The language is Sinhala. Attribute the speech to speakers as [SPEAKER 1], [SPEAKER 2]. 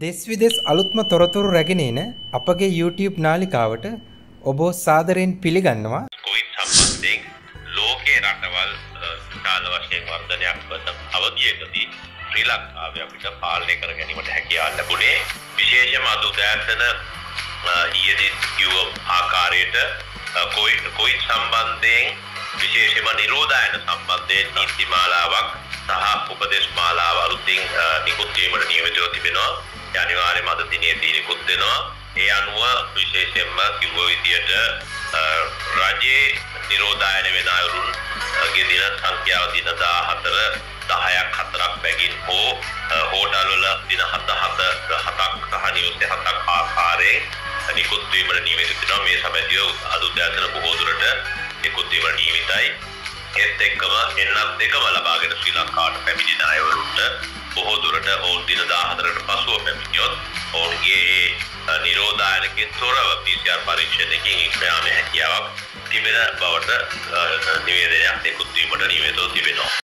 [SPEAKER 1] දෙස් විදෙස් අලුත්ම තොරතුරු රැගෙන එන අපගේ YouTube නාලිකාවට ඔබ සාදරයෙන් පිළිගන්නවා.
[SPEAKER 2] කොවිඩ් සම්බන්ධයෙන් ලෝකයේ රටවල් විශාල වශයෙන් වර්ධනයක් වන අවධියකදී ශ්‍රී ලංකාවේ අපිට පාලනය කර ගැනීමට හැකියාව ලැබුණේ විශේෂම අද උදෑසන ඊයේදී කිව්ව ආකාරයට කොවිඩ් සම්බන්ධයෙන් විශේෂම නිරෝධායන සම්බන්ධයෙන් නීති මාලාවක් සහ උපදේශ මාලාව අලුතින් නිකුත් වීමට නියමිතව තිබෙනවා. ජනවාරි මාස දිනේදී නිකුත් වෙනවා. ඒ අනුව විශේෂයෙන්ම කිව්ව විදියට රජයේ නිරෝධායන වෙන අයුරුන්ගේ දින සංඛ්‍යාව දින 14 10ක් 4ක් බැගින් හෝ හෝටල් වල දින 7ක් සහ නිවසේ 7ක් ආකාරයෙන් නිකුත් වීමට නියමිත වෙනවා. මේ සමැදිය අද උදෑසන බොහෝ දුරට නිකුත් වීමට නියමිතයි. ඒත් එක්කම එන්නත් දෙකම ලබාගෙන ශ්‍රී ලංකාවට පැමිණෙන අයවරුන්ට බොහෝ දුරට ඔවුන් දින 14කට පසුව පැමිණියොත් ඔවුන්ගේ නිරෝධායනකින් තොරව PCR පරීක්ෂණයකින් ඉක්මයාමේ හැකියාවක් තිබෙන බවට නිවේදනයක් නිකුත් වීමට නියමිතව තිබෙනවා.